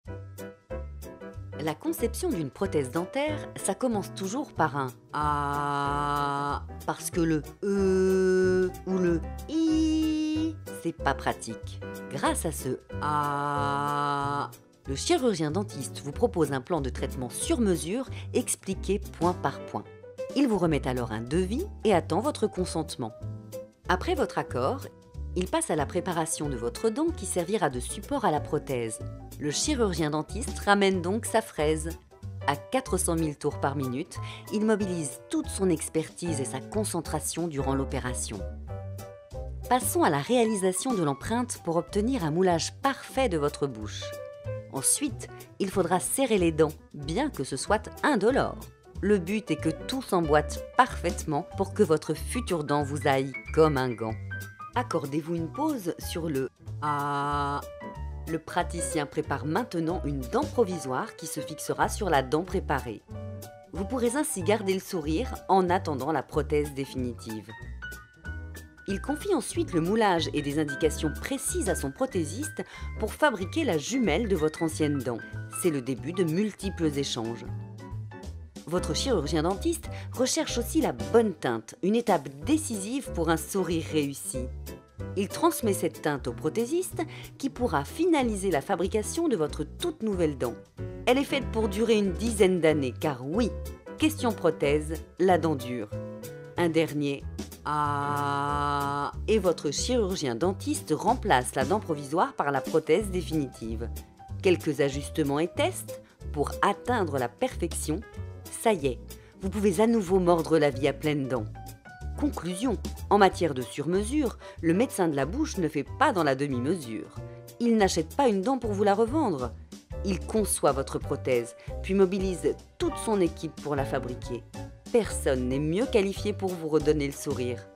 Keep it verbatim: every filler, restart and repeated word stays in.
La conception d'une prothèse dentaire, ça commence toujours par un A, parce que le E ou le I, c'est pas pratique. Grâce à ce A, le chirurgien dentiste vous propose un plan de traitement sur mesure expliqué point par point. Il vous remet alors un devis et attend votre consentement. Après votre accord, il passe à la préparation de votre dent qui servira de support à la prothèse. Le chirurgien dentiste ramène donc sa fraise. À quatre cent mille tours par minute, il mobilise toute son expertise et sa concentration durant l'opération. Passons à la réalisation de l'empreinte pour obtenir un moulage parfait de votre bouche. Ensuite, il faudra serrer les dents, bien que ce soit indolore. Le but est que tout s'emboîte parfaitement pour que votre future dent vous aille comme un gant. Accordez-vous une pause sur le A. Le praticien prépare maintenant une dent provisoire qui se fixera sur la dent préparée. Vous pourrez ainsi garder le sourire en attendant la prothèse définitive. Il confie ensuite le moulage et des indications précises à son prothésiste pour fabriquer la jumelle de votre ancienne dent. C'est le début de multiples échanges. Votre chirurgien dentiste recherche aussi la bonne teinte, une étape décisive pour un sourire réussi. Il transmet cette teinte au prothésiste qui pourra finaliser la fabrication de votre toute nouvelle dent. Elle est faite pour durer une dizaine d'années, car oui, question prothèse, la dent dure. Un dernier Ah et votre chirurgien dentiste remplace la dent provisoire par la prothèse définitive. Quelques ajustements et tests pour atteindre la perfection. Ça y est, vous pouvez à nouveau mordre la vie à pleines dents. Conclusion, en matière de sur-mesure, le médecin de la bouche ne fait pas dans la demi-mesure. Il n'achète pas une dent pour vous la revendre. Il conçoit votre prothèse, puis mobilise toute son équipe pour la fabriquer. Personne n'est mieux qualifié pour vous redonner le sourire.